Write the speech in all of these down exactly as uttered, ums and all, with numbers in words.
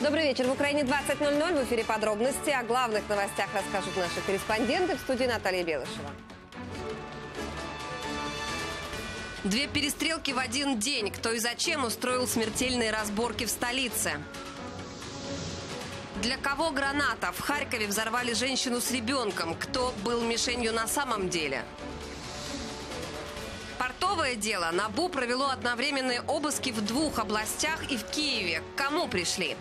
Добрый вечер. В Украине двадцать ноль ноль. В эфире подробности. О главных новостях расскажут наши корреспонденты. В студии Наталья Белышева. Две перестрелки в один день. Кто и зачем устроил смертельные разборки в столице? Для кого граната? В Харькове взорвали женщину с ребенком. Кто был мишенью на самом деле? Портовое дело. НАБУ провело одновременные обыски в двух областях и в Киеве. К кому пришли?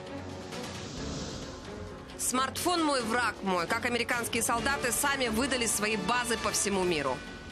Смартфон мой, враг мой. Как американские солдаты сами выдали свои базы по всему миру.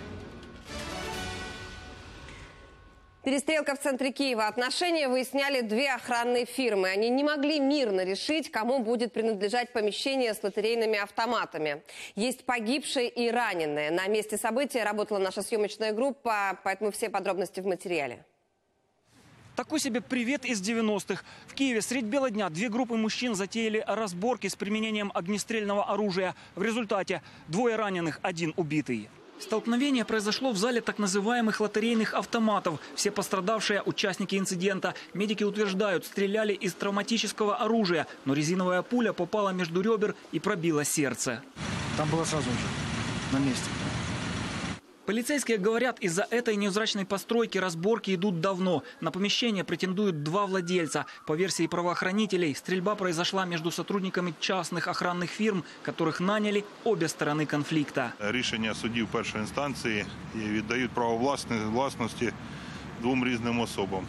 Перестрелка в центре Киева. Отношения выясняли две охранные фирмы. Они не могли мирно решить, кому будет принадлежать помещение с лотерейными автоматами. Есть погибшие и раненые. На месте события работала наша съемочная группа, поэтому все подробности в материале. Такой себе привет из девяностых. В Киеве средь бела дня две группы мужчин затеяли разборки с применением огнестрельного оружия. В результате двое раненых, один убитый. Столкновение произошло в зале так называемых лотерейных автоматов. Все пострадавшие участники инцидента. Медики утверждают, стреляли из травматического оружия, но резиновая пуля попала между ребер и пробила сердце. Там было сразу уже на месте. Полицейские говорят, из-за этой невзрачной постройки разборки идут давно. На помещение претендуют два владельца. По версии правоохранителей, стрельба произошла между сотрудниками частных охранных фирм, которых наняли обе стороны конфликта. Рішення судів першої інстанції віддають право власності двом різним особам.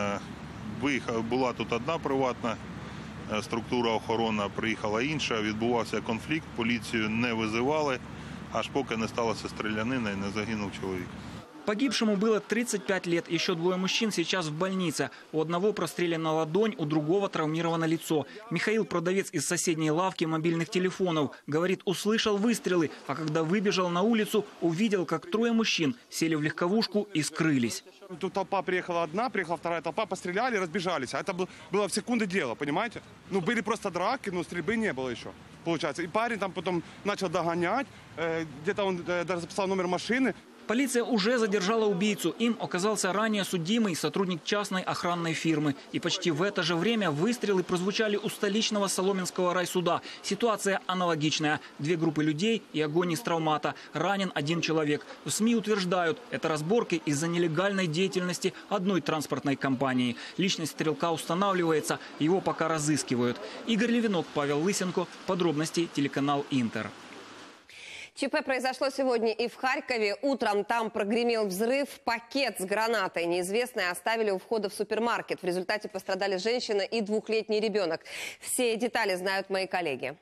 Була тут одна приватна структура охорона, приїхала інша, відбувався конфлікт, поліцію не визивали. Аж поки не сталася стрілянина і не загинув чоловік. Погибшему было тридцать пять лет. Еще двое мужчин сейчас в больнице. У одного прострелена ладонь, у другого травмировано лицо. Михаил, продавец из соседней лавки мобильных телефонов, говорит, услышал выстрелы, а когда выбежал на улицу, увидел, как трое мужчин сели в легковушку и скрылись. Тут толпа приехала одна, приехала вторая толпа, постреляли, разбежались. А это было в секунды дело, понимаете? Ну, были просто драки, но стрельбы не было еще, получается. И парень там потом начал догонять, где-то он даже записал номер машины. Полиция уже задержала убийцу. Им оказался ранее судимый сотрудник частной охранной фирмы. И почти в это же время выстрелы прозвучали у столичного Соломенского райсуда. Ситуация аналогичная. Две группы людей и огонь из травмата. Ранен один человек. В СМИ утверждают, это разборки из-за нелегальной деятельности одной транспортной компании. Личность стрелка устанавливается, его пока разыскивают. Игорь Левинок, Павел Лысенко. Подробности телеканал Интер. ЧП произошло сегодня и в Харькове. Утром там прогремел взрыв. Пакет с гранатой неизвестные оставили у входа в супермаркет. В результате пострадали женщина и двухлетний ребенок. Все детали знают мои коллеги.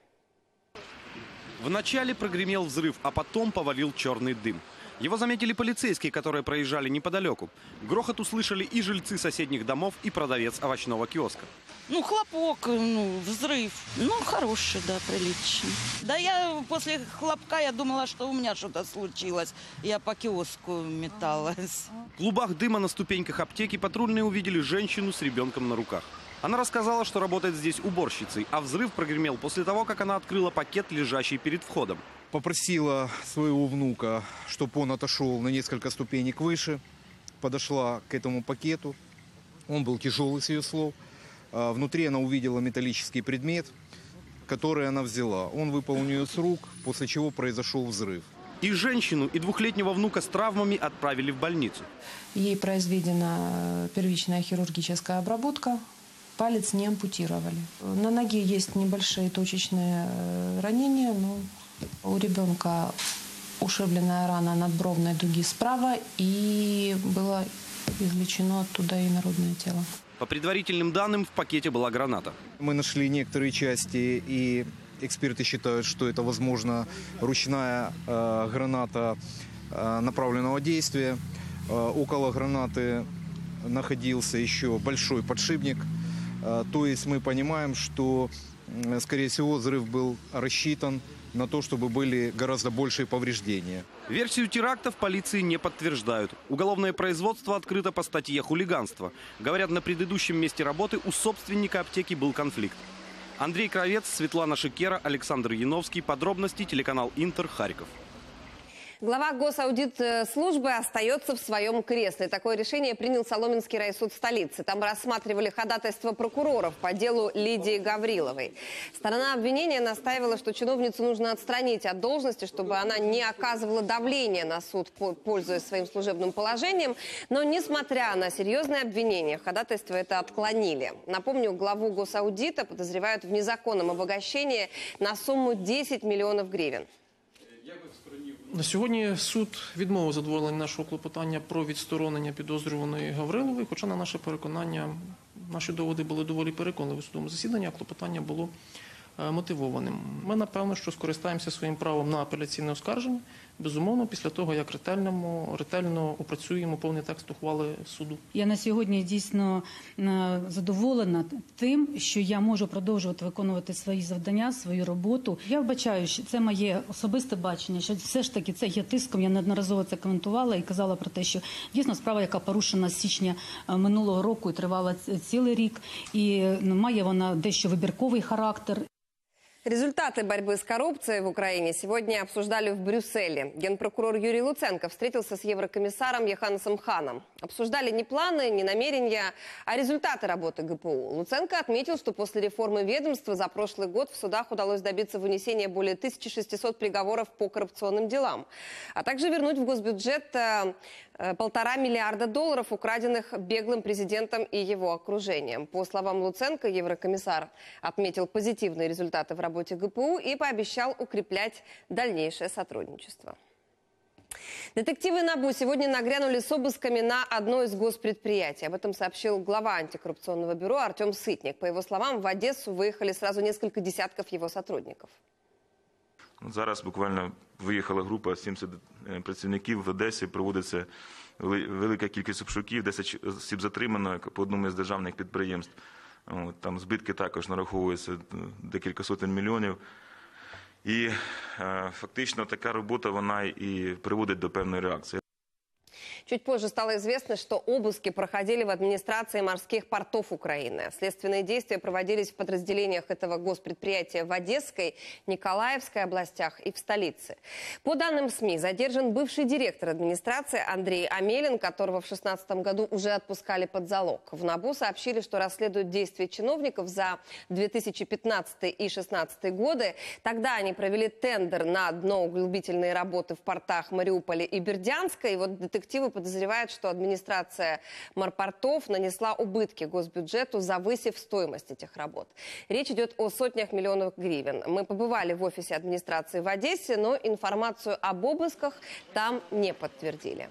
Вначале прогремел взрыв, а потом повалил черный дым. Его заметили полицейские, которые проезжали неподалеку. Грохот услышали и жильцы соседних домов, и продавец овощного киоска. Ну, хлопок, ну, взрыв. Ну, хороший, да, приличный. Да я после хлопка, я думала, что у меня что-то случилось. Я по киоску металась. В клубах дыма на ступеньках аптеки патрульные увидели женщину с ребенком на руках. Она рассказала, что работает здесь уборщицей, а взрыв прогремел после того, как она открыла пакет, лежащий перед входом. Попросила своего внука, чтобы он отошел на несколько ступенек выше. Подошла к этому пакету. Он был тяжелый, с ее слов. Внутри она увидела металлический предмет, который она взяла. Он выпал у нее с рук, после чего произошел взрыв. И женщину, и двухлетнего внука с травмами отправили в больницу. Ей произведена первичная хирургическая обработка. Палец не ампутировали. На ноге есть небольшие точечные ранения, но у ребенка ушибленная рана надбровной дуги справа, и было извлечено оттуда инородное тело. По предварительным данным, в пакете была граната. Мы нашли некоторые части, и эксперты считают, что это, возможно, ручная э, граната э, направленного действия. Э, около гранаты находился еще большой подшипник. Э, то есть мы понимаем, что, э, скорее всего, взрыв был рассчитан на то, чтобы были гораздо большие повреждения. Версию теракта в полиции не подтверждают. Уголовное производство открыто по статье «Хулиганство». Говорят, на предыдущем месте работы у собственника аптеки был конфликт. Андрей Кравец, Светлана Шикера, Александр Яновский. Подробности телеканал Интер, Харьков. Глава госаудитслужбы остается в своем кресле. Такое решение принял Соломенский райсуд столицы. Там рассматривали ходатайство прокуроров по делу Лидии Гавриловой. Сторона обвинения настаивала, что чиновницу нужно отстранить от должности, чтобы она не оказывала давления на суд, пользуясь своим служебным положением. Но, несмотря на серьезные обвинения, ходатайство это отклонили. Напомню, главу госаудита подозревают в незаконном обогащении на сумму десять миллионов гривен. На сьогодні суд відмовив задоволення нашого клопотання про відсторонення підозрюваної Гаврилової, хоча на наше переконання, наші доводи були доволі переконливі в судовому засіданні, а клопотання було мотивованим. Ми, напевно, що скористаємося своїм правом на апеляційне оскарження, безумовно, після того, як ретельно, ретельно опрацюємо повний текст ухвали суду. Я на сьогодні дійсно задоволена тим, що я можу продовжувати виконувати свої завдання, свою роботу. Я вбачаю, що це моє особисте бачення, що все ж таки це є тиском. Я неодноразово це коментувала і казала про те, що дійсно справа, яка порушена з січня минулого року і тривала цілий рік, і має вона дещо вибірковий характер. Результаты борьбы с коррупцией в Украине сегодня обсуждали в Брюсселе. Генпрокурор Юрий Луценко встретился с еврокомиссаром Йоханнесом Ханом. Обсуждали не планы, не намерения, а результаты работы ГПУ. Луценко отметил, что после реформы ведомства за прошлый год в судах удалось добиться вынесения более тысячи шестисот приговоров по коррупционным делам, а также вернуть в госбюджет полтора миллиарда долларов, украденных беглым президентом и его окружением. По словам Луценко, еврокомиссар отметил позитивные результаты в работе ГПУ и пообещал укреплять дальнейшее сотрудничество. Детективы НАБУ сегодня нагрянули с обысками на одно из госпредприятий. Об этом сообщил глава антикоррупционного бюро Артем Сытник. По его словам, в Одессу выехали сразу несколько десятков его сотрудников. Зараз буквально виїхала група сімдесят працівників в Одесі, проводиться велика кількість обшуків, десять осіб затримано по одному з державних підприємств. Там збитки також нараховуються декілька сотень мільйонів. І фактично така робота, вона і приводить до певної реакції. Чуть позже стало известно, что обыски проходили в администрации морских портов Украины. Следственные действия проводились в подразделениях этого госпредприятия в Одесской, Николаевской областях и в столице. По данным СМИ, задержан бывший директор администрации Андрей Амелин, которого в две тысячи шестнадцатом году уже отпускали под залог. В НАБУ сообщили, что расследуют действия чиновников за две тысячи пятнадцатый и две тысячи шестнадцатый годы. Тогда они провели тендер на дноуглубительные работы в портах Мариуполя и Бердянска. И вот детективы подозревают, что администрация морпортов нанесла убытки госбюджету, завысив стоимость этих работ. Речь идет о сотнях миллионов гривен. Мы побывали в офисе администрации в Одессе, но информацию об обысках там не подтвердили.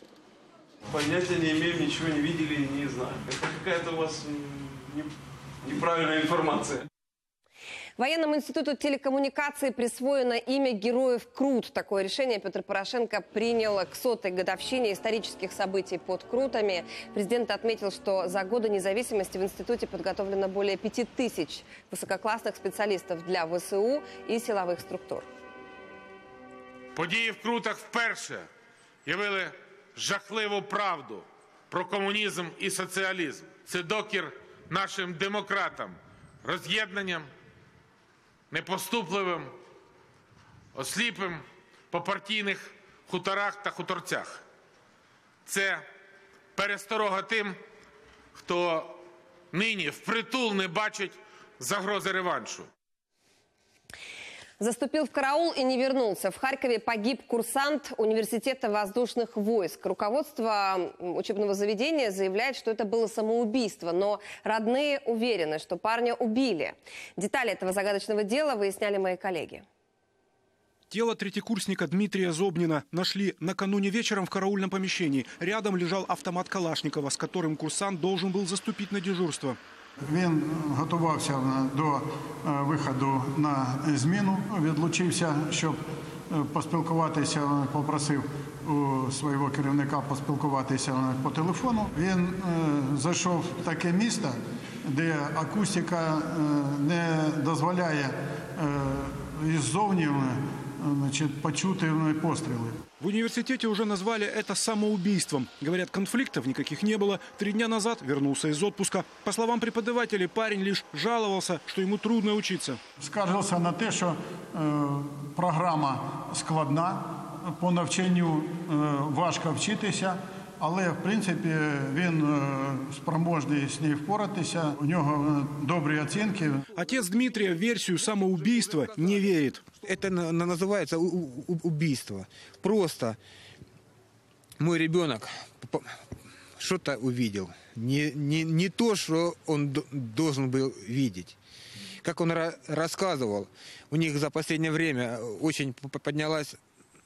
Понятия не имеем, ничего не видели и не знаем. Это какая-то у вас неправильная информация. Военному институту телекоммуникаций присвоено имя Героев Крут. Такое решение Петр Порошенко принял к сотой годовщине исторических событий под Крутами. Президент отметил, что за годы независимости в институте подготовлено более пяти тысяч высококлассных специалистов для ВСУ и силовых структур. Події в Крутах вперше явили жахливу правду про комунізм і соціалізм. Це докір нашим демократам, роз'єднанням, непоступливим, осліпим по партійних хуторах та хуторцях. Це пересторога тим, хто нині впритул не бачить загрози реваншу. Заступил в караул и не вернулся. В Харькове погиб курсант университета воздушных войск. Руководство учебного заведения заявляет, что это было самоубийство, но родные уверены, что парня убили. Детали этого загадочного дела выясняли мои коллеги. Тело третьекурсника Дмитрия Зобнина нашли накануне вечером в караульном помещении. Рядом лежал автомат Калашникова, с которым курсант должен был заступить на дежурство. Він готувався до виходу на зміну, відлучився, щоб поспілкуватися, попросив у свого керівника поспілкуватися по телефону. Він зайшов в таке місто, де акустика не дозволяє іззовні, значит, почути пострелы. В университете уже назвали это самоубийством. Говорят, конфликтов никаких не было. Три дня назад вернулся из отпуска. По словам преподавателей, парень лишь жаловался, что ему трудно учиться. Скаржився на те, що е, програма складна, по навчанню важко вчитися, але, в принципі, він спроможний з нею впоратися, у нього добрі оцінки. Отец Дмитрия в версию самоубийства не верит. Это называется убийство. Просто мой ребенок что-то увидел. Не, не, не то, что он должен был видеть. Как он рассказывал, у них за последнее время очень поднялась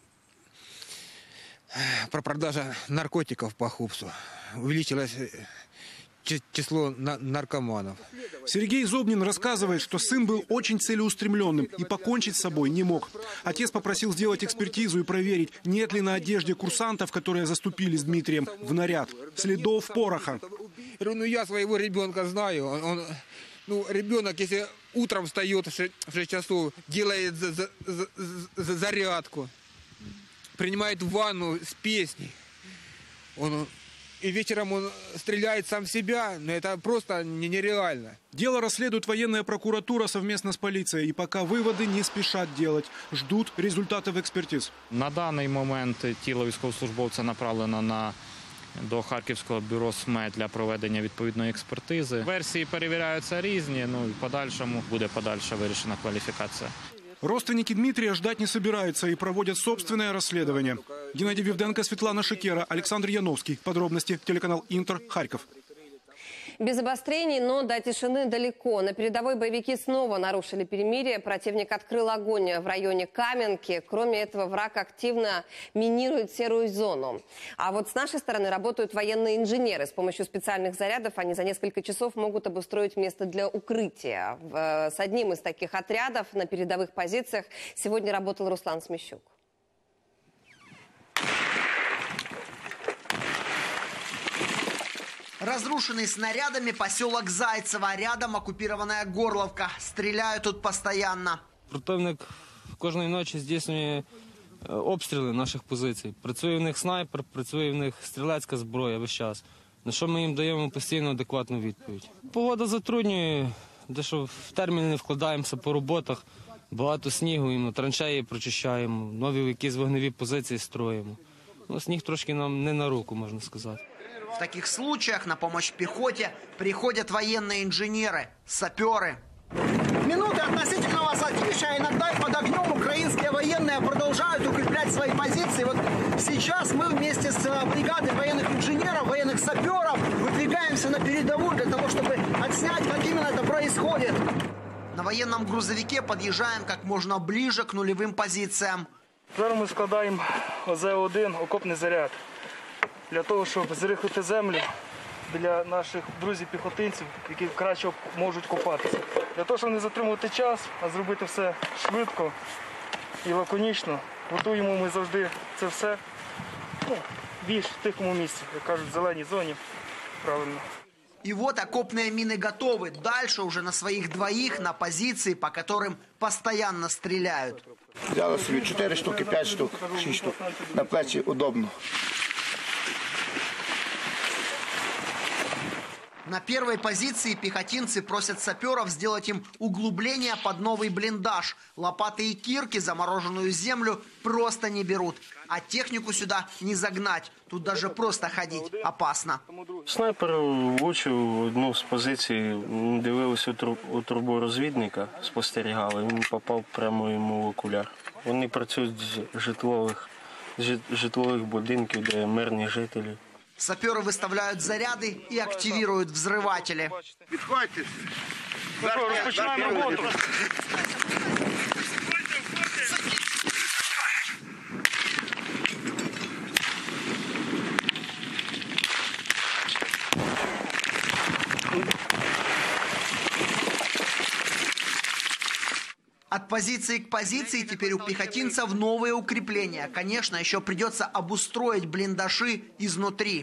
продажа наркотиков по Хупсу. Увеличилось число наркоманов. Сергей Зобнин рассказывает, что сын был очень целеустремленным и покончить с собой не мог. Отец попросил сделать экспертизу и проверить, нет ли на одежде курсантов, которые заступили с Дмитрием в наряд, следов пороха. Ну, я своего ребенка знаю. Он, он, ну, ребенок, если утром встает в шесть часов, делает за, за, за, за зарядку, принимает ванну с песней, он... И вечером он стреляет сам в себя, но это просто нереально. Дело расследует военная прокуратура совместно с полицией. И пока выводы не спешат делать. Ждут результатов экспертиз. На даний момент тіло військовослужбовця направлено на, до Харківського бюро СМЕ для проведення відповідної експертизи. Версії перевіряються різні, ну і в подальшому буде подальша вирішена кваліфікація. Родственники Дмитрия ждать не собираются и проводят собственное расследование. Геннадий Вивденко, Светлана Шикера, Александр Яновский. Подробности телеканал Интер, Харьков. Без обострений, но до тишины далеко. На передовой боевики снова нарушили перемирие. Противник открыл огонь в районе Каменки. Кроме этого, враг активно минирует серую зону. А вот с нашей стороны работают военные инженеры. С помощью специальных зарядов они за несколько часов могут обустроить место для укрытия. С одним из таких отрядов на передовых позициях сегодня работал Руслан Смещук. Разрушенный снарядами поселок Зайцево, рядом оккупированная Горловка. Стреляют тут постоянно. Противник кожної ночі здійснює обстріли наших позицій. Працює в них снайпер, працює в них стрілецька зброя весь час. На що ми їм даємо постійно адекватну відповідь. Погода затруднює, дещо в термін не вкладаємося по роботах. Багато снігу, і траншеї прочищаємо, нові якісь вогневі позиції строїмо. Ну, сніг трошки нам не на руку, можна сказати. В таких случаях на помощь пехоте приходят военные инженеры, саперы. Минуты относительного затишья, иногда и под огнем украинские военные продолжают укреплять свои позиции. Вот сейчас мы вместе с бригадой военных инженеров, военных саперов выдвигаемся на передовую для того, чтобы отснять, как именно это происходит. На военном грузовике подъезжаем как можно ближе к нулевым позициям. Зараз ми складаємо О З один окопний заряд. Для того, щоб зрихлити землю для наших друзів-піхотинців, які краще можуть копатися. Для того, щоб не затримувати час, а зробити все швидко і лаконічно, готуємо ми завжди це все ну, більш в тихому місці, як кажуть, в зеленій зоні. Правильно. И вот окопные мины готовы. Дальше уже на своих двоих, на позиции, по которым постоянно стреляют. Взяли собі чотири штуки, п'ять штук, шість штук. На плечі удобно. На первой позиции пехотинцы просят саперов сделать им углубление под новый блиндаж. Лопаты и кирки замороженную землю просто не берут. А технику сюда не загнать. Тут даже просто ходить опасно. Снайпер влучив одну з позицій, дивилися у трубу розвідника, спостерігали, він попав прямо йому в окуляр. Вони працюють з житлових, з житлових будинків, де мирні жителі. Саперы выставляют заряды и активируют взрыватели. Підходьте. Розпочинаємо роботу. От позиции к позиции теперь у пехотинцев новые укрепления. Конечно, еще придется обустроить блиндажи изнутри.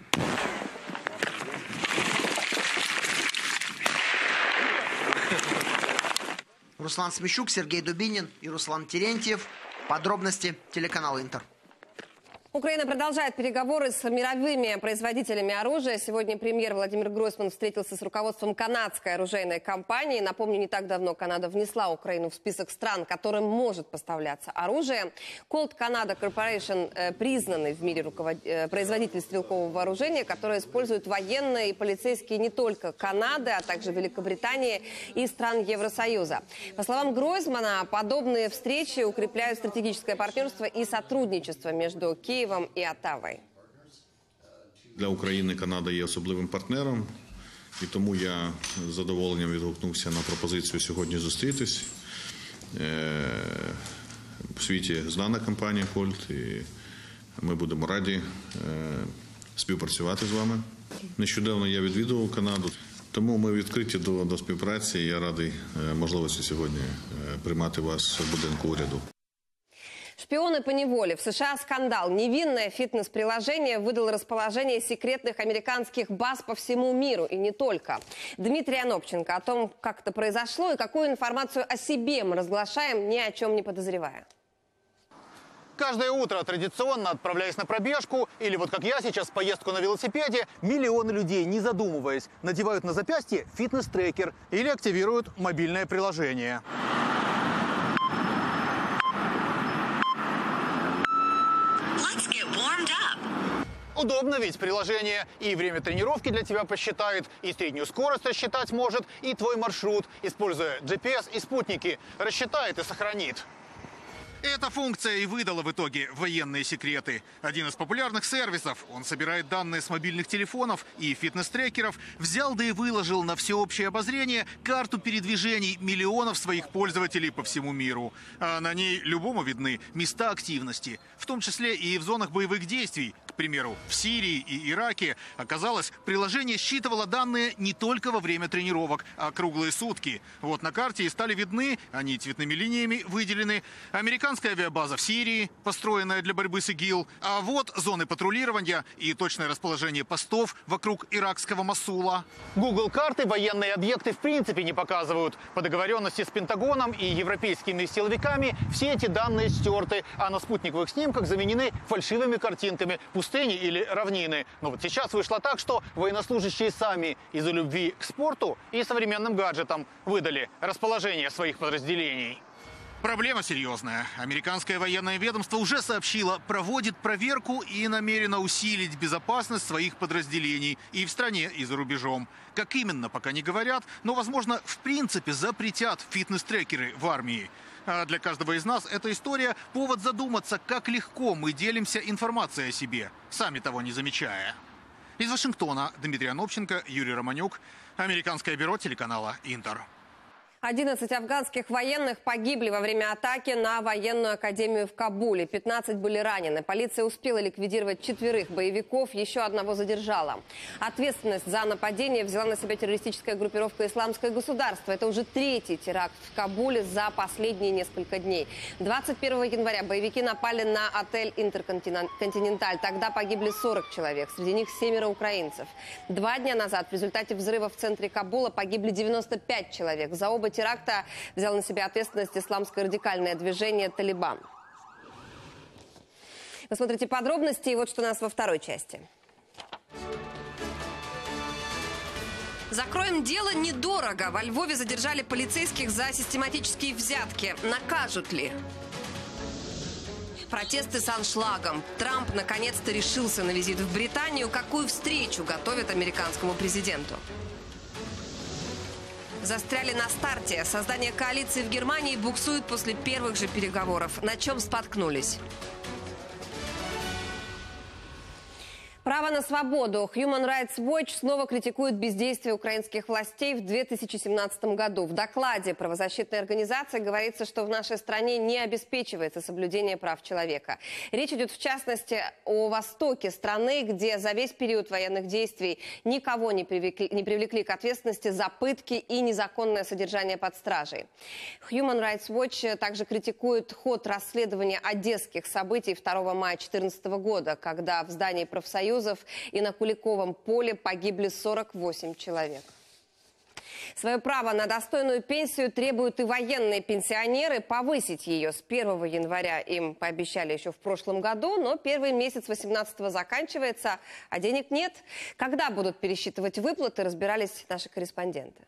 Руслан Смещук, Сергей Дубинин и Руслан Терентьев. Подробности телеканал Интер. Украина продолжает переговоры с мировыми производителями оружия. Сегодня премьер Владимир Гройсман встретился с руководством канадской оружейной компании. Напомню, не так давно Канада внесла Украину в список стран, которым может поставляться оружие. Colt Canada Corporation э, признанный в мире руковод... э, производитель стрелкового вооружения, которое используют военные и полицейские не только Канады, а также Великобритании и стран Евросоюза. По словам Гройсмана, подобные встречи укрепляют стратегическое партнерство и сотрудничество между Киевом і Оттавой. Для України Канада є особливим партнером, і тому я з задоволенням відгукнувся на пропозицію сьогодні зустрітись. В світі знана компанія Colt, і ми будемо раді співпрацювати з вами. Нещодавно я відвідував Канаду, тому ми відкриті до, до співпраці, і я радий можливості сьогодні приймати вас в будинку уряду. Шпионы по неволе. В США скандал. Невинное фитнес-приложение выдало расположение секретных американских баз по всему миру. И не только. Дмитрий Анопченко о том, как это произошло и какую информацию о себе мы разглашаем, ни о чем не подозревая. Каждое утро, традиционно отправляясь на пробежку, или вот как я сейчас, поездку на велосипеде, миллионы людей, не задумываясь, надевают на запястье фитнес-трекер или активируют мобильное приложение. Удобно ведь приложение и время тренировки для тебя посчитает, и среднюю скорость рассчитать может, и твой маршрут, используя джи пи эс и спутники, рассчитает и сохранит. Эта функция и выдала в итоге военные секреты. Один из популярных сервисов, он собирает данные с мобильных телефонов и фитнес-трекеров, взял да и выложил на всеобщее обозрение карту передвижений миллионов своих пользователей по всему миру. А на ней любому видны места активности, в том числе и в зонах боевых действий. К примеру, в Сирии и Ираке, оказалось, приложение считывало данные не только во время тренировок, а круглые сутки. Вот на карте и стали видны, они цветными линиями выделены, американская авиабаза в Сирии, построенная для борьбы с ИГИЛ, а вот зоны патрулирования и точное расположение постов вокруг иракского Мосула. Google карты военные объекты в принципе не показывают. По договоренности с Пентагоном и европейскими силовиками все эти данные стерты, а на спутниковых снимках заменены фальшивыми картинками пустыни или равнины. Но вот сейчас вышло так, что военнослужащие сами из-за любви к спорту и современным гаджетам выдали расположение своих подразделений. Проблема серьезная. Американское военное ведомство уже сообщило, проводит проверку и намерено усилить безопасность своих подразделений и в стране, и за рубежом. Как именно, пока не говорят, но, возможно, в принципе запретят фитнес-трекеры в армии. А для каждого из нас эта история – повод задуматься, как легко мы делимся информацией о себе, сами того не замечая. Из Вашингтона Дмитрий Анопченко, Юрий Романюк, Американское бюро телеканала «Интер». одиннадцать афганских военных погибли во время атаки на военную академию в Кабуле. пятнадцать были ранены. Полиция успела ликвидировать четверых боевиков, еще одного задержала. Ответственность за нападение взяла на себя террористическая группировка «Исламское государство». Это уже третий теракт в Кабуле за последние несколько дней. двадцать первого января боевики напали на отель «Интерконтиненталь». Тогда погибли сорок человек, среди них семеро украинцев. Два дня назад в результате взрыва в центре Кабула погибли девяносто пять человек. За оба теракта взял на себя ответственность исламское радикальное движение «Талибан». Вы смотрите подробности, и вот что у нас во второй части. Закроем дело недорого. Во Львове задержали полицейских за систематические взятки. Накажут ли? Протесты с аншлагом. Трамп наконец-то решился на визит в Британию. Какую встречу готовят американскому президенту? Застряли на старте. Создание коалиции в Германии буксует после первых же переговоров. На чем споткнулись? Право на свободу. Human Rights Watch снова критикует бездействие украинских властей в две тысячи семнадцатом году. В докладе правозащитной организации говорится, что в нашей стране не обеспечивается соблюдение прав человека. Речь идет в частности о востоке страны, где за весь период военных действий никого не привлекли, не привлекли к ответственности за пытки и незаконное содержание под стражей. Human Rights Watch также критикует ход расследования одесских событий второго мая две тысячи четырнадцатого года, когда в здании профсоюза и на Куликовом поле погибли сорок восемь человек. Свое право на достойную пенсию требуют и военные пенсионеры. Повысить ее с первого января им пообещали еще в прошлом году, но первый месяц восемнадцатого заканчивается, а денег нет. Когда будут пересчитывать выплаты, разбирались наши корреспонденты.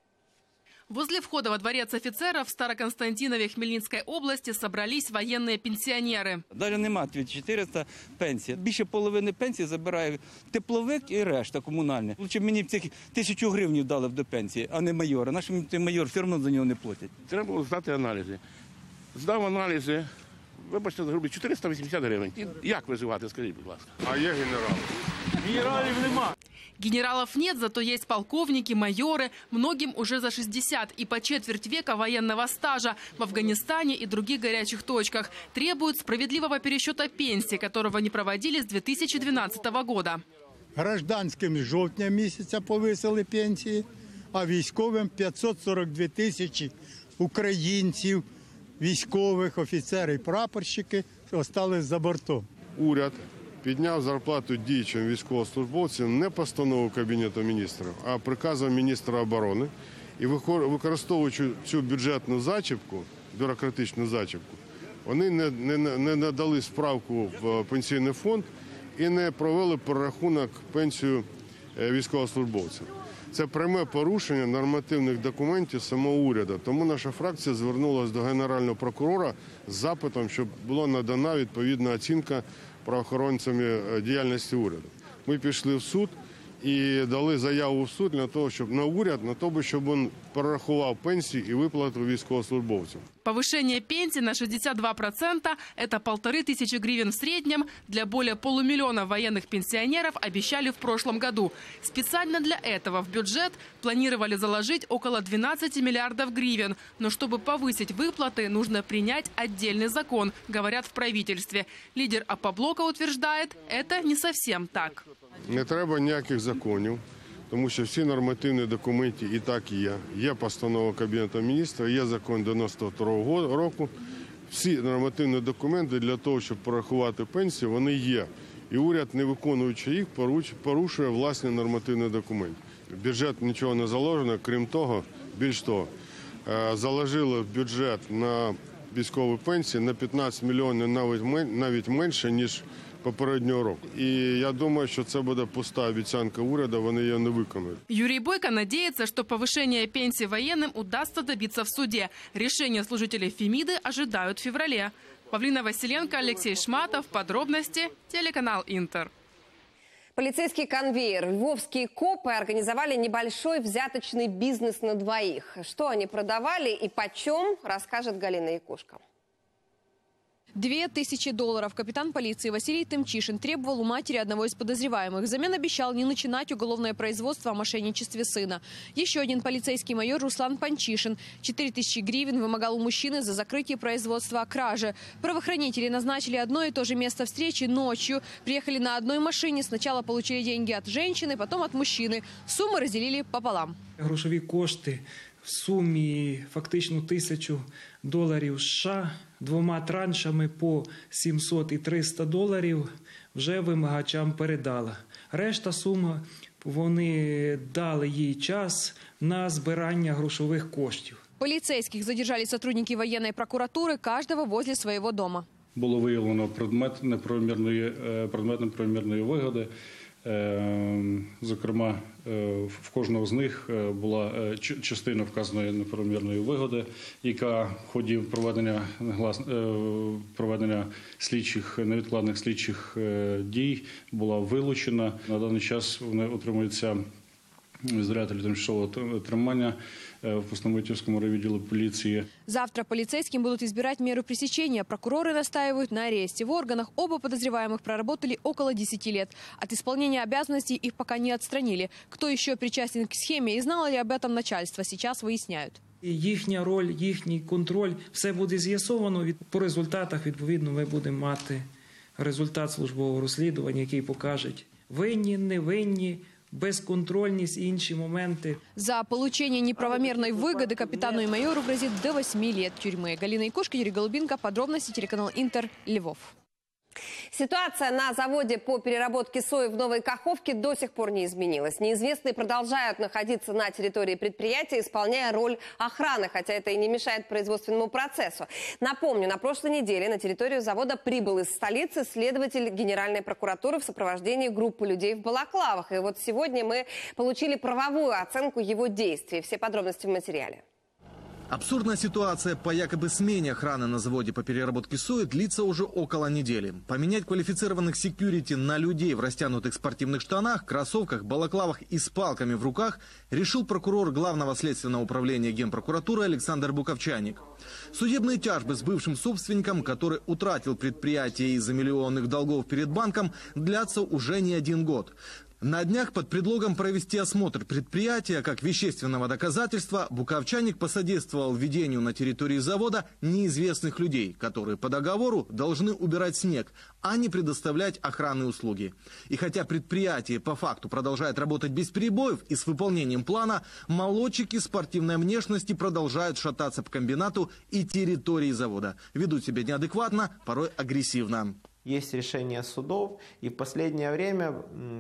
Возле входа во дворец офицеров в Староконстантинове Хмельницкой области собрались военные пенсионеры. Навіть нема чотириста пенсій. Більше половини пенсії забирає тепловик і решта комунальне. Лучше мені цих тисячу гривень дали б до пенсії, а не майора. Наш майор все одно за нього не платять. Треба було здати аналізи. Здав аналізи, вибачте, за грубі чотириста вісімдесят гривень. Як визивати, скажіть, будь ласка. А є генерал? Генералів нема. Генералов нет, зато есть полковники, майоры, многим уже за шестьдесят и по четверть века военного стажа в Афганистане и других горячих точках. Требуют справедливого пересчета пенсии, которого не проводили с две тысячи двенадцатого года. Гражданським з жовтня місяця повисили пенсії, а військовим п'ятсот сорок дві тисячі українців, військових, офіцери і прапорщики остались за бортом. Уряд підняв зарплату діючим військовослужбовцям не постановою Кабінету міністрів, а приказом міністра оборони. І використовуючи цю бюджетну зачіпку, бюрократичну зачіпку, вони не, не, не надали справку в пенсійний фонд і не провели перерахунок пенсію військовослужбовцям. Це пряме порушення нормативних документів самого уряду. Тому наша фракція звернулася до Генерального прокурора з запитом, щоб була надана відповідна оцінка правоохоронцями діяльності уряду. Ми пішли в суд і дали заяву в суд для того, щоб на уряд, на то, щоб він перерахував пенсії і виплату військовослужбовцям. Повышение пенсии на шестьдесят два процента – это полторы тысячи гривен в среднем. Для более полумиллиона военных пенсионеров обещали в прошлом году. Специально для этого в бюджет планировали заложить около двенадцати миллиардов гривен. Но чтобы повысить выплаты, нужно принять отдельный закон, говорят в правительстве. Лидер Опоблока утверждает, это не совсем так. Не треба ніяких законів, тому що всі нормативні документи і так є. Є постанова Кабінету міністрів, є закон дев'яносто другого року. Всі нормативні документи для того, щоб порахувати пенсію, вони є. І уряд, не виконуючи їх, порушує власні нормативні документи. В бюджет нічого не заложено, крім того, більш того, заложили в бюджет на військові пенсії на п'ятнадцять мільйонів навіть менше, ніж попереднього року. І я думаю, що це буде пуста обіцянка уряду, вони її не виконують. Юрий Бойко надеется, что повышение пенсии военным удастся добиться в суде. Решение служителей Фемиды ожидают в феврале. Павлина Василенко, Алексей Шматов. Подробности. Телеканал Интер. Полицейский конвейер. Львовские копы организовали небольшой взяточный бизнес на двоих. Что они продавали и почем, расскажет Галина Якушка. Две тысячи долларов капитан полиции Василий Тымчишин требовал у матери одного из подозреваемых. Взамен обещал не начинать уголовное производство о мошенничестве сына. Еще один полицейский майор Руслан Панчишин четыре тысячи гривен вымогал у мужчины за закрытие производства о краже. Правоохранители назначили одно и то же место встречи ночью. Приехали на одной машине. Сначала получили деньги от женщины, потом от мужчины. Суммы разделили пополам. Грошові кошти в сумі фактично тисячу доларів США двома траншами по сімсот і триста доларів вже вимагачам передала. Решта суми вони дали їй час на збирання грошових коштів. Полицейских задержали сотрудники военной прокуратуры, каждого возле своего дома. Було виявлено предмет неправомірної, предмет неправомірної вигоди. Зокрема, в кожного з них була частина вказаної неправомірної вигоди, яка в ході проведення, проведення слідчих, невідкладних слідчих дій була вилучена. На даний час вони отримуються ізолятори тимчасового тримання в Пустомитівському райвідділі полиции. Завтра полицейским будут избирать меру пресечения. Прокуроры настаивают на аресте. В органах оба подозреваемых проработали около десяти лет. От исполнения обязанностей их пока не отстранили. Кто еще причастен к схеме и знало ли об этом начальство, сейчас выясняют. Їхня роль, їхній контроль, все буде з'ясовано. По результатах, відповідно, ми будемо мати результат службового розслідування, який покаже винні, невинні, безконтрольность и інші моменты. За получение неправомерной выгоды капитану и майору грозит до восьми лет тюрьмы. Галина Якушка, Юрий Голубинка. Подробности телеканал Интер, Львов. Ситуация на заводе по переработке сои в Новой Каховке до сих пор не изменилась. Неизвестные продолжают находиться на территории предприятия, исполняя роль охраны, хотя это и не мешает производственному процессу. Напомню, на прошлой неделе на территорию завода прибыл из столицы следователь Генеральной прокуратуры в сопровождении группы людей в балаклавах. И вот сегодня мы получили правовую оценку его действий. Все подробности в материале. Абсурдная ситуация по якобы смене охраны на заводе по переработке сои длится уже около недели. Поменять квалифицированных секьюрити на людей в растянутых спортивных штанах, кроссовках, балаклавах и с палками в руках решил прокурор Главного следственного управления Генпрокуратуры Александр Буковчаник. Судебные тяжбы с бывшим собственником, который утратил предприятие из-за миллионных долгов перед банком, длятся уже не один год. На днях под предлогом провести осмотр предприятия как вещественного доказательства Буковчаник посодействовал введению на территории завода неизвестных людей, которые по договору должны убирать снег, а не предоставлять охранные услуги. И хотя предприятие по факту продолжает работать без перебоев и с выполнением плана, молодчики спортивной внешности продолжают шататься по комбинату и территории завода. Ведут себя неадекватно, порой агрессивно. Есть решения судов, и в последнее время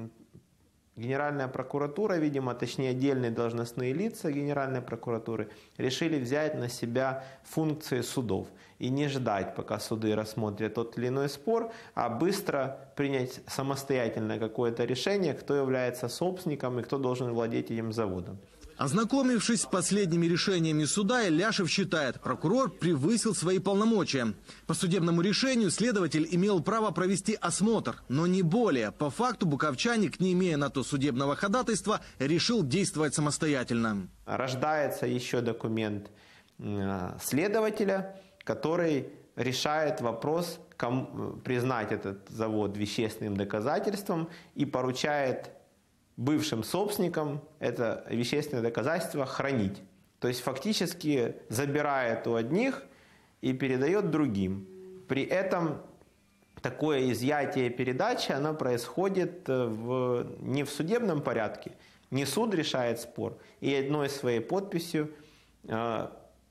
Генеральная прокуратура, видимо, точнее отдельные должностные лица Генеральной прокуратуры решили взять на себя функции судов и не ждать, пока суды рассмотрят тот или иной спор, а быстро принять самостоятельное какое-то решение, кто является собственником и кто должен владеть этим заводом. Ознакомившись с последними решениями суда, Ляшев считает, прокурор превысил свои полномочия. По судебному решению следователь имел право провести осмотр, но не более. По факту Буковчаник, не имея на то судебного ходатайства, решил действовать самостоятельно. Рождается еще документ следователя, который решает вопрос, кому признать этот завод вещественным доказательством и поручает бывшим собственникам это вещественное доказательство хранить. То есть фактически забирает у одних и передает другим. При этом такое изъятие и передача, оно происходит в, не в судебном порядке. Не суд решает спор и одной своей подписью э,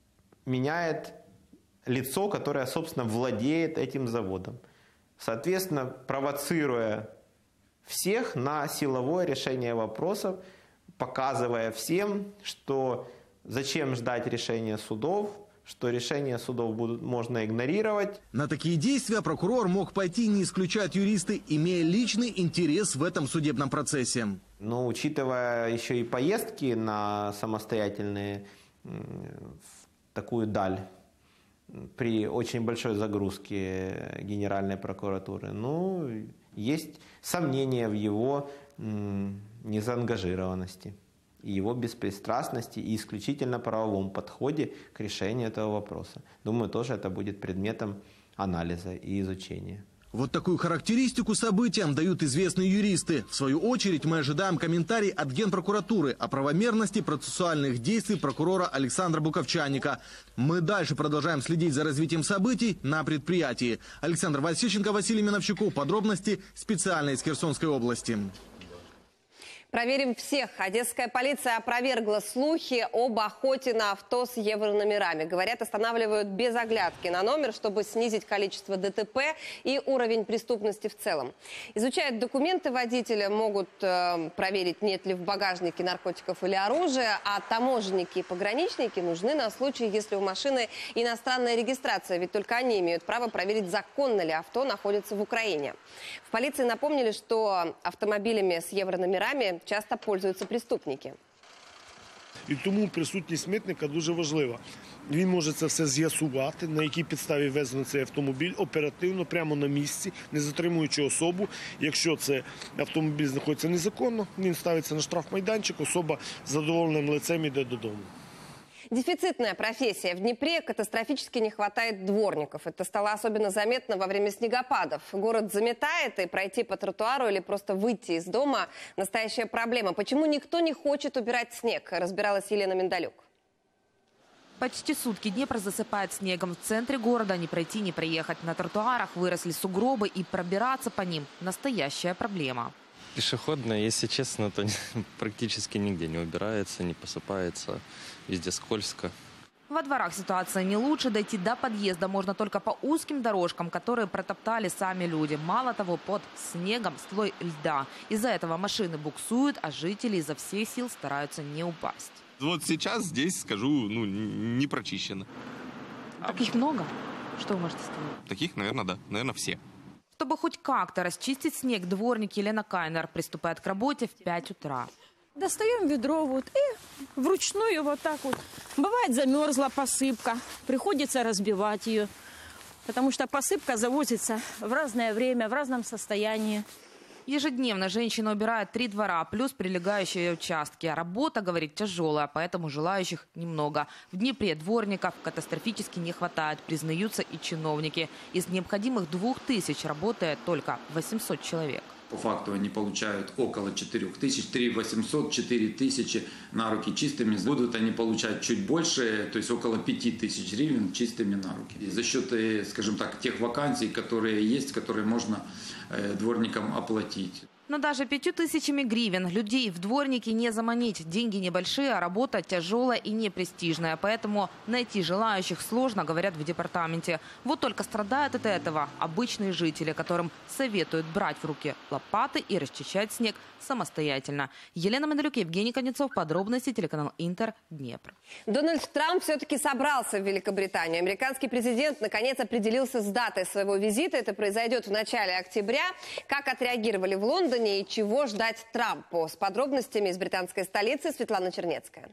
меняет лицо, которое, собственно, владеет этим заводом. Соответственно, провоцируя всех на силовое решение вопросов, показывая всем, что зачем ждать решения судов, что решения судов будут, можно игнорировать. На такие действия прокурор мог пойти, не исключают юристы, имея личный интерес в этом судебном процессе. Но учитывая еще и поездки на самостоятельные в такую даль, при очень большой загрузке Генеральной прокуратуры, ну, есть сомнения в его незаангажированности, его беспристрастности и исключительно правовом подходе к решению этого вопроса. Думаю, тоже это будет предметом анализа и изучения. Вот такую характеристику событиям дают известные юристы. В свою очередь мы ожидаем комментарий от Генпрокуратуры о правомерности процессуальных действий прокурора Александра Буковчаника. Мы дальше продолжаем следить за развитием событий на предприятии. Александр Васильченко, Василий Миновчуку. Подробности специально из Херсонской области. Проверим всех. Одесская полиция опровергла слухи об охоте на авто с еврономерами. Говорят, останавливают без оглядки на номер, чтобы снизить количество ДТП и уровень преступности в целом. Изучают документы водителя, могут э, проверить, нет ли в багажнике наркотиков или оружия, а таможенники и пограничники нужны на случай, если у машины иностранная регистрация, ведь только они имеют право проверить, законно ли авто находится в Украине. В полиции напомнили, что автомобилями с еврономерами часто пользуються преступники. І тому присутність митника дуже важлива. Він може це все з'ясувати, на якій підставі везено цей автомобіль, оперативно, прямо на місці, не затримуючи особу. Якщо це автомобіль знаходиться незаконно, він ставиться на штрафмайданчик, особа з задоволеним лицем йде додому. Дефицитная профессия. В Днепре катастрофически не хватает дворников. Это стало особенно заметно во время снегопадов. Город заметает, и пройти по тротуару или просто выйти из дома – настоящая проблема. Почему никто не хочет убирать снег, разбиралась Елена Миндалюк. Почти сутки Днепр засыпает снегом. В центре города не пройти, не проехать. На тротуарах выросли сугробы, и пробираться по ним – настоящая проблема. Пешеходная, если честно, то практически нигде не убирается, не посыпается, везде скользко. В Во дворах ситуация не лучше. Дойти до подъезда можно только по узким дорожкам, которые протоптали сами люди. Мало того, под снегом слой льда. Из-за этого машины буксуют, а жители изо всех сил стараются не упасть. Вот сейчас здесь, скажу, ну, не прочищено. Таких много? Что вы можете сказать? Таких, наверное, да. Наверное, все. Чтобы хоть как-то расчистить снег, дворник Елена Кайнер приступает к работе в пять утра. Достаем ведро вот и вручную вот так вот. Бывает, замерзла посыпка, приходится разбивать ее, потому что посыпка завозится в разное время, в разном состоянии. Ежедневно женщина убирает три двора, плюс прилегающие участки. Работа, говорит, тяжелая, поэтому желающих немного. В Днепре дворников катастрофически не хватает, признаются и чиновники. Из необходимых двух тысяч работает только восемьсот человек. По факту они получают около четырёх тысяч, три тысячи восемьсот, четыре тысячи на руки чистыми. Будут они получать чуть больше, то есть около пяти тысяч гривен чистыми на руки. И за счет, скажем так, тех вакансий, которые есть, которые можно дворникам оплатить. Но даже пятью тысячами гривен людей в дворники не заманить. Деньги небольшие, а работа тяжелая и непрестижная. Поэтому найти желающих сложно, говорят в департаменте. Вот только страдают от этого обычные жители, которым советуют брать в руки лопаты и расчищать снег самостоятельно. Елена Медалюк, Евгений Конецов. Подробности, телеканал Интер, Днепр. Дональд Трамп все-таки собрался в Великобританию. Американский президент наконец определился с датой своего визита. Это произойдет в начале октября. Как отреагировали в Лондоне и чего ждать Трампу? С подробностями из британской столицы Светлана Чернецкая.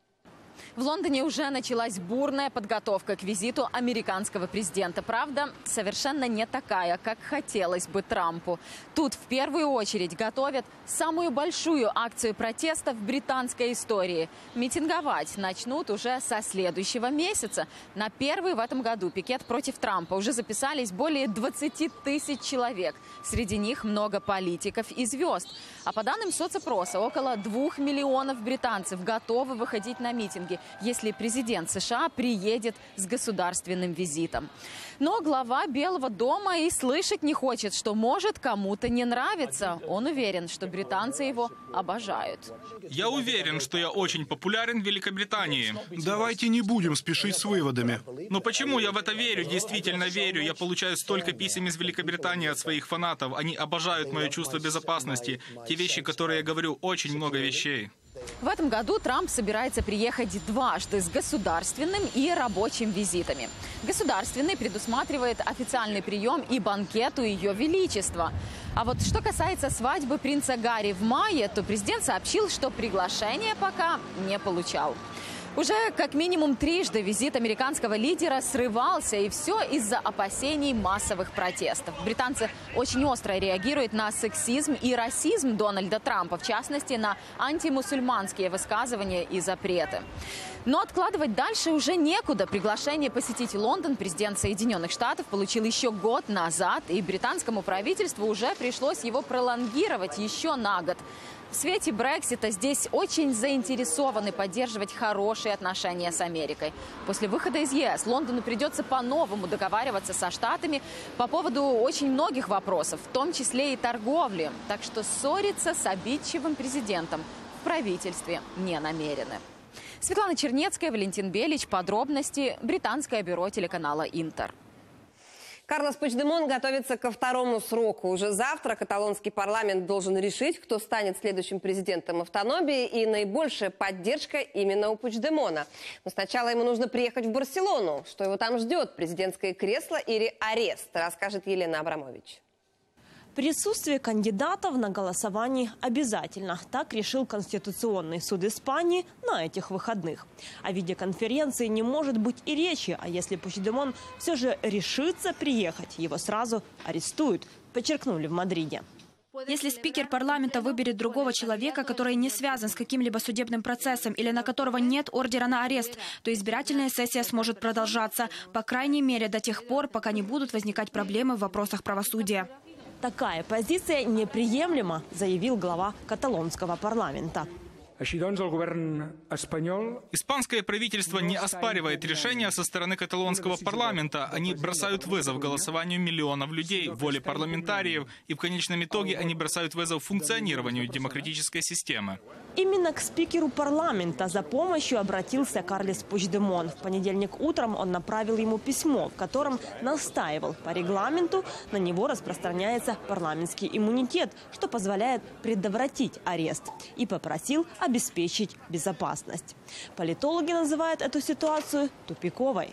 В Лондоне уже началась бурная подготовка к визиту американского президента. Правда, совершенно не такая, как хотелось бы Трампу. Тут в первую очередь готовят самую большую акцию протеста в британской истории. Митинговать начнут уже со следующего месяца. На первый в этом году пикет против Трампа уже записались более двадцати тысяч человек. Среди них много политиков и звезд. А по данным соцопроса, около двух миллионов британцев готовы выходить на митинги, если президент США приедет с государственным визитом. Но глава Белого дома и слышать не хочет, что может кому-то не нравиться. Он уверен, что британцы его обожают. Я уверен, что я очень популярен в Великобритании. Давайте не будем спешить с выводами. Но почему я в это верю? Действительно верю. Я получаю столько писем из Великобритании от своих фанатов. Они обожают мое чувство безопасности. Те вещи, которые я говорю, очень много вещей. В этом году Трамп собирается приехать дважды с государственным и рабочим визитами. Государственный предусматривает официальный прием и банкет у Ее Величества. А вот что касается свадьбы принца Гарри в мае, то президент сообщил, что приглашение пока не получал. Уже как минимум трижды визит американского лидера срывался, и все из-за опасений массовых протестов. Британцы очень остро реагируют на сексизм и расизм Дональда Трампа, в частности, на антимусульманские высказывания и запреты. Но откладывать дальше уже некуда. Приглашение посетить Лондон президент Соединенных Штатов получил еще год назад, и британскому правительству уже пришлось его пролонгировать еще на год. В свете Брексита здесь очень заинтересованы поддерживать хорошие отношения с Америкой. После выхода из ЕС Лондону придется по-новому договариваться со Штатами по поводу очень многих вопросов, в том числе и торговли. Так что ссориться с обидчивым президентом в правительстве не намерены. Светлана Чернецкая, Валентин Белич. Подробности. Британское бюро телеканала Интер. Карлос Пучдемон готовится ко второму сроку. Уже завтра каталонский парламент должен решить, кто станет следующим президентом автономии, и наибольшая поддержка именно у Пучдемона. Но сначала ему нужно приехать в Барселону. Что его там ждет? Президентское кресло или арест? Расскажет Елена Абрамович. Присутствие кандидатов на голосовании обязательно. Так решил Конституционный суд Испании на этих выходных. О видеоконференции не может быть и речи. А если Пучдемон все же решится приехать, его сразу арестуют, подчеркнули в Мадриде. Если спикер парламента выберет другого человека, который не связан с каким-либо судебным процессом или на которого нет ордера на арест, то избирательная сессия сможет продолжаться, по крайней мере, до тех пор, пока не будут возникать проблемы в вопросах правосудия. Такая позиция неприемлема, заявил глава каталонского парламента. Испанское правительство не оспаривает решения со стороны каталонского парламента. Они бросают вызов голосованию миллионов людей, воле парламентариев, и в конечном итоге они бросают вызов функционированию демократической системы. Именно к спикеру парламента за помощью обратился Карлес Пучдемон. В понедельник утром он направил ему письмо, в котором настаивал: по регламенту на него распространяется парламентский иммунитет, что позволяет предотвратить арест, и попросил обеспечить безопасность. Политологи называют эту ситуацию тупиковой.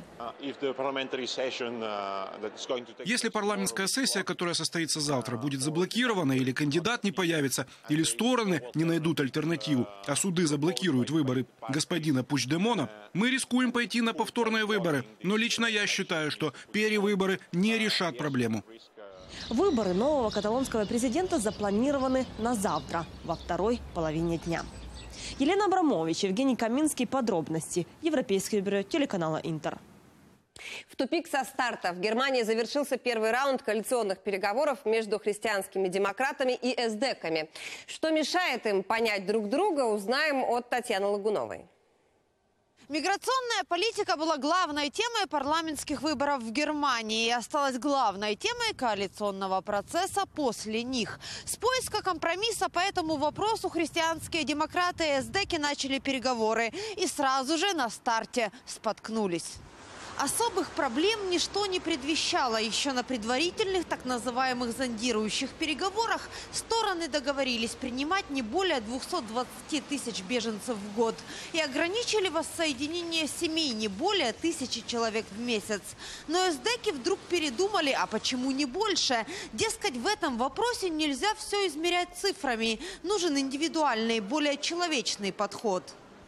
Если парламентская сессия, которая состоится завтра, будет заблокирована, или кандидат не появится, или стороны не найдут альтернативу, а суды заблокируют выборы господина Пучдемона, мы рискуем пойти на повторные выборы. Но лично я считаю, что перевыборы не решат проблему. Выборы нового каталонского президента запланированы на завтра, во второй половине дня. Елена Абрамович, Евгений Каминский. Подробности. Европейское бюро телеканала «Интер». В тупик со старта. В Германии завершился первый раунд коалиционных переговоров между христианскими демократами и эсдеками. Что мешает им понять друг друга, узнаем от Татьяны Лагуновой. Миграционная политика была главной темой парламентских выборов в Германии и осталась главной темой коалиционного процесса после них. С поиска компромисса по этому вопросу христианские демократы и эсдеки начали переговоры и сразу же на старте споткнулись. Особых проблем ничто не предвещало. Еще на предварительных так называемых зондирующих переговорах стороны договорились принимать не более двухсот двадцати тысяч беженцев в год и ограничили воссоединение семей не более тысячи человек в месяц. Но эсдеки вдруг передумали, а почему не больше? Дескать, в этом вопросе нельзя все измерять цифрами. Нужен индивидуальный, более человечный подход.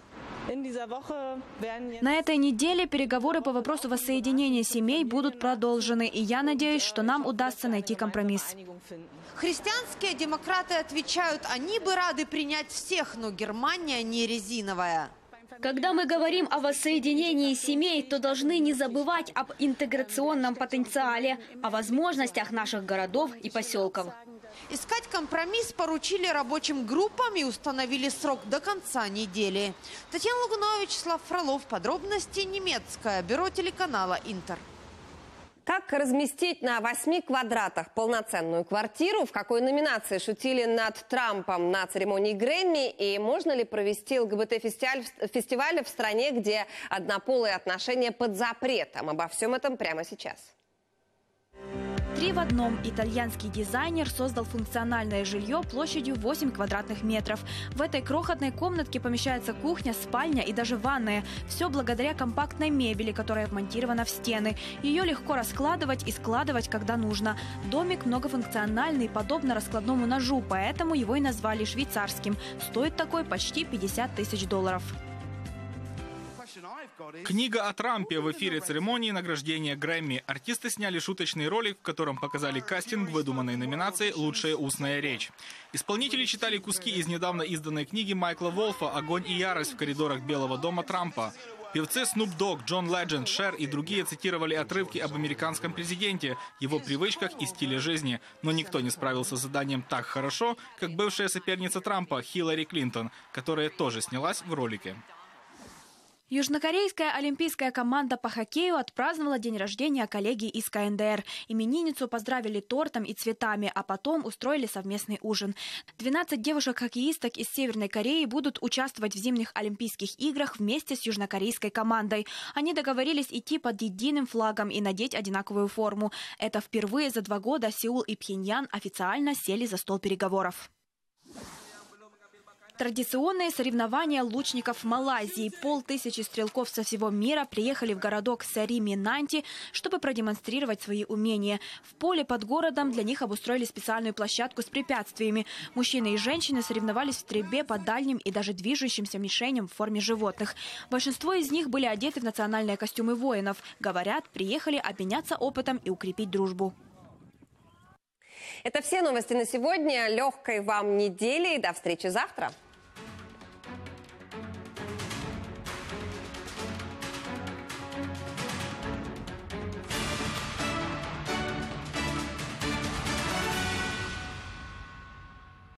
На этой неделе переговоры по вопросу воссоединения семей будут продолжены, и я надеюсь, что нам удастся найти компромисс. Христианские демократы отвечают, они бы рады принять всех, но Германия не резиновая. Когда мы говорим о воссоединении семей, то должны не забывать об интеграционном потенциале, о возможностях наших городов и поселков. Искать компромисс поручили рабочим группам и установили срок до конца недели. Татьяна Лагунова, Вячеслав Фролов. Подробности. Немецкое бюро телеканала «Интер». Как разместить на восьми квадратах полноценную квартиру? В какой номинации шутили над Трампом на церемонии Грэмми? И можно ли провести ЛГБТ-фестиваль в стране, где однополые отношения под запретом? Обо всем этом прямо сейчас. Три в одном. Итальянский дизайнер создал функциональное жилье площадью восемь квадратных метров. В этой крохотной комнатке помещается кухня, спальня и даже ванная. Все благодаря компактной мебели, которая вмонтирована в стены. Ее легко раскладывать и складывать, когда нужно. Домик многофункциональный, подобно раскладному ножу, поэтому его и назвали швейцарским. Стоит такой почти пятьдесят тысяч долларов. Книга о Трампе в эфире церемонии награждения Грэмми. Артисты сняли шуточный ролик, в котором показали кастинг выдуманной номинации «Лучшая устная речь». Исполнители читали куски из недавно изданной книги Майкла Волфа «Огонь и ярость в коридорах Белого дома Трампа». Певцы Snoop Dogg, Джон Ледженд, Шер и другие цитировали отрывки об американском президенте, его привычках и стиле жизни. Но никто не справился с заданием так хорошо, как бывшая соперница Трампа Хиллари Клинтон, которая тоже снялась в ролике. Южнокорейская олимпийская команда по хоккею отпраздновала день рождения коллеги из ка эн дэ эр. Именинницу поздравили тортом и цветами, а потом устроили совместный ужин. двенадцать девушек-хоккеисток из Северной Кореи будут участвовать в зимних Олимпийских играх вместе с южнокорейской командой. Они договорились идти под единым флагом и надеть одинаковую форму. Это впервые за два года Сеул и Пхеньян официально сели за стол переговоров. Традиционные соревнования лучников в Малайзии. Полтысячи стрелков со всего мира приехали в городок Сари-Минанти, чтобы продемонстрировать свои умения. В поле под городом для них обустроили специальную площадку с препятствиями. Мужчины и женщины соревновались в стрельбе по дальним и даже движущимся мишеням в форме животных. Большинство из них были одеты в национальные костюмы воинов. Говорят, приехали обменяться опытом и укрепить дружбу. Это все новости на сегодня. Легкой вам недели и до встречи завтра.